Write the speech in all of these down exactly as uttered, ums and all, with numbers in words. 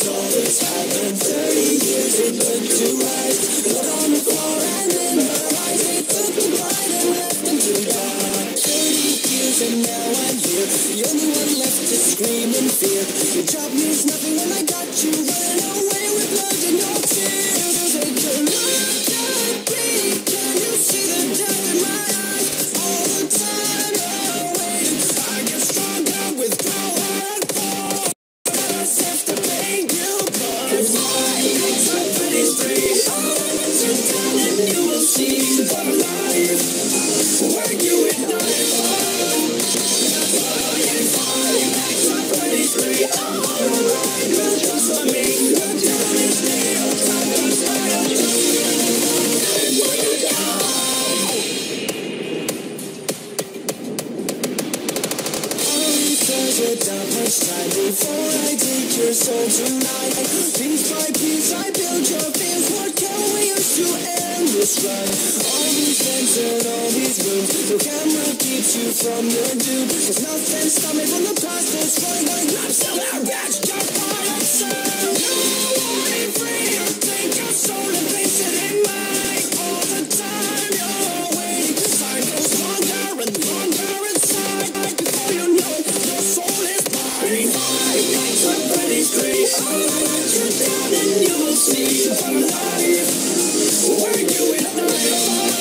all that's happened. Thirty years it put to rise. Blood on the floor and in her eyes. They took the bride and left them to die. Thirty years and now I'm here. The only one left to scream in fear. Your job means nothing when I got you running away with blood and no tears. Take a look at me. Can you see the death in my eyes? All the time you're waiting, I get stronger with power and fall. Have to make you part. Cause my nights are pretty straight. All the sit down and you will see what life work you at night. That's why my nights are pretty straight. Alright, but just for me, you're down and stay on top of the style. And when you go, without much time before I take your soul tonight. Piece by piece I build your fears. What can we use to end this run? All these vents and all these rooms, the camera keeps you from your doom. There's nothing stopping from the past that's running like laps of our badge. Just by yourself. You ain't free to take your soul and place it in mine. All the time you're waiting, time goes longer and longer inside. Before you know it, your soul is mine. Five nights are pretty straight. I'll let you down and you will see what life work you at night.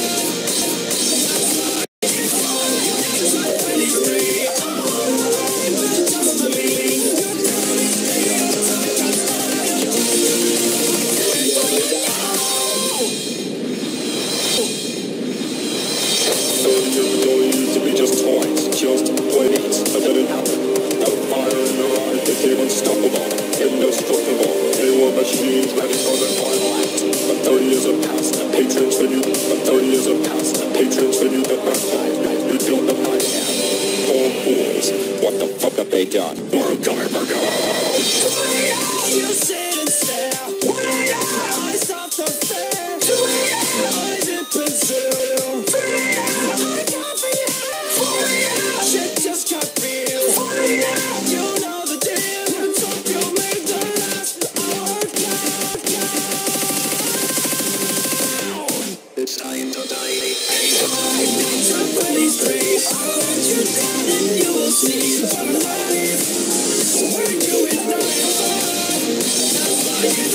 Five nights are pretty straight. Alright, but just for me, you're down and stay on top of the style. Don't used to be just toys, just plays. But then it happened. The fire in their eyes became unstoppable, indestructible. They were machines ready for their final act. But thirty years have passed, patrons for you. But thirty years have passed, patrons for you. The first time you built the night hand. Poor fools, what the fuck have they done? We're coming for you. You sit and stare. Eyes off the fair. Eyes in pursuit. I got for you. Shit just got real. You know the deal. Let's hope you made the last hour count. It's time to die. Five nights are pretty straight. I'll let you down and you will see what life work you at night. That's why